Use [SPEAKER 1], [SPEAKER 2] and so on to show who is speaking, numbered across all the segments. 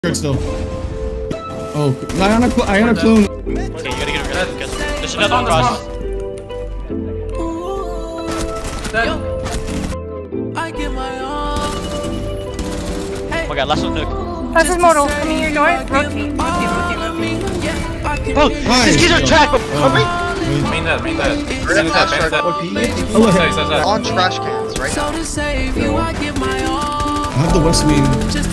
[SPEAKER 1] Still. Oh, I got a clone.
[SPEAKER 2] Okay, you gotta get rid of it. There's another one cross. Oh my god, last one Nook.
[SPEAKER 3] This is mortal. Coming your door. Rotate.
[SPEAKER 2] Bro, these kids are track, but
[SPEAKER 4] Main dead.
[SPEAKER 5] On trash cans right now.
[SPEAKER 1] I have the West main.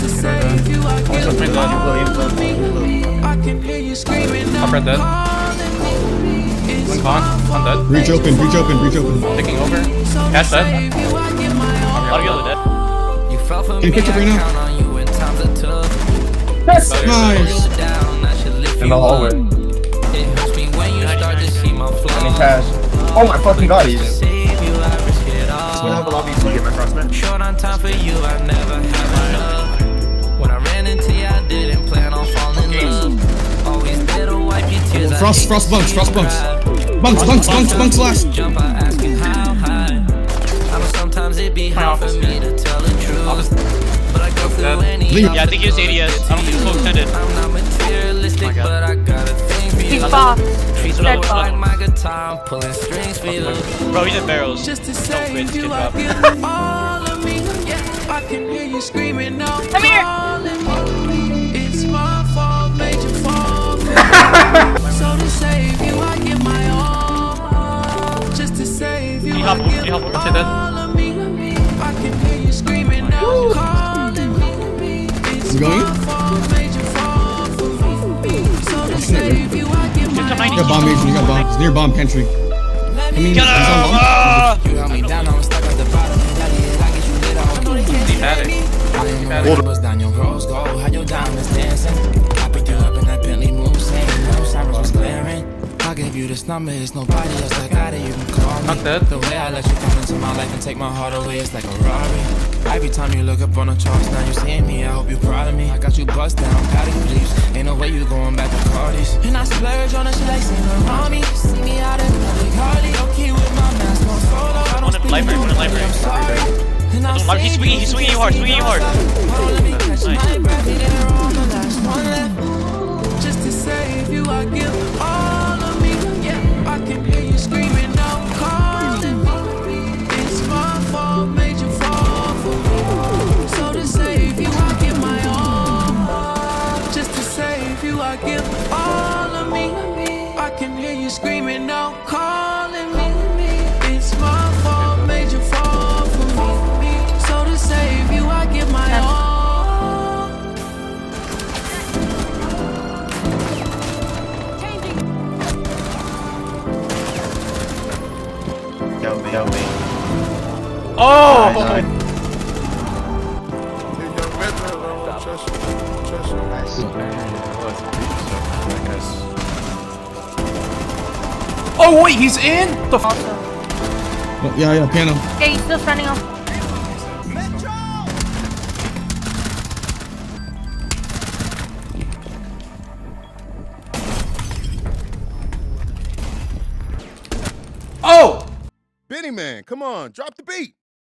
[SPEAKER 4] Upper dead. One con dead.
[SPEAKER 1] Breach open.
[SPEAKER 4] Taking over. Cash dead.
[SPEAKER 2] I'll get dead.
[SPEAKER 1] Can you catch up right now?
[SPEAKER 4] Nice.
[SPEAKER 6] In the hallway. Any cash. Oh my fucking god, he's in. I'm gonna have a lobby to get my crossman.
[SPEAKER 7] Short on time for you, I never have enough. When I ran into you, I didn't plan on falling in love. Always there to wipe your tears.
[SPEAKER 1] Frost bunks. Bunks last.
[SPEAKER 7] Jump out asking how high. I know sometimes it be hard for me to tell the truth. But I go through any.
[SPEAKER 2] Yeah, I think he was ADS. I don't think he's so extended.
[SPEAKER 7] I'm not materialistic, but I got a thing for you.
[SPEAKER 3] He's boss.
[SPEAKER 2] He's
[SPEAKER 3] Dead boss.
[SPEAKER 7] Like my guitar, I'm pulling strings for you.
[SPEAKER 2] Bro, he's in barrels.
[SPEAKER 7] Just to
[SPEAKER 2] Don't
[SPEAKER 7] say
[SPEAKER 2] quit,
[SPEAKER 7] you,
[SPEAKER 2] kid
[SPEAKER 7] I
[SPEAKER 2] drop.
[SPEAKER 7] give all of me. Yeah, I can hear you screaming now.
[SPEAKER 3] Come here.
[SPEAKER 7] It's my fault, made you fall. So to save you, I give my all. Just to save you, I give all of me. I can hear you screaming now. Calling me. It's
[SPEAKER 1] You going?
[SPEAKER 7] my fault, made you fall for me. So to save you, I give my all.
[SPEAKER 1] You got bomb agent. You got bomb. It's near bomb pantry. I mean,
[SPEAKER 2] Get
[SPEAKER 1] he's on
[SPEAKER 2] him!
[SPEAKER 1] bomb.
[SPEAKER 7] You held me down, I was stuck at the bottom. I get you lit out. Bust down your rose gold, had your diamonds dancing. I picked you up in that Bentley Moussain. No sirens was glaring. I gave you this number, it's nobody else that got it. You can call me.
[SPEAKER 4] Not dead.
[SPEAKER 7] The way I let you come into my life and take my heart away, it's like a Rari. Every time you look up on the charts, now you seeing me. I hope you're proud of me. I got you bust down, patty please. Ain't no way you going back to Cardi's. And I splurge on a shit like Saint Laurent. See me out in public, hardly okay with my mask on solo. I don't speak
[SPEAKER 2] library,
[SPEAKER 7] no
[SPEAKER 2] one in library.
[SPEAKER 7] I'm sorry. And I say
[SPEAKER 2] He's swinging you hard.
[SPEAKER 7] let me catch my breath, and then I'm the last one left. Just to save you, I give all of me. Yeah, I can hear you screaming now, calling me. It's my fault, made you fall for me. So to save you, I give my all. Just to save you, I give all of me. I can hear you screaming now, calling me. It's my fault, made you fall for me. So to save you, I give my all.
[SPEAKER 6] Yo, me.
[SPEAKER 4] Oh! Oh wait, he's in? The f
[SPEAKER 1] Oh, yeah, piano.
[SPEAKER 3] Yeah, he's still running off.
[SPEAKER 4] Oh!
[SPEAKER 8] Benny man, come on, drop the beat.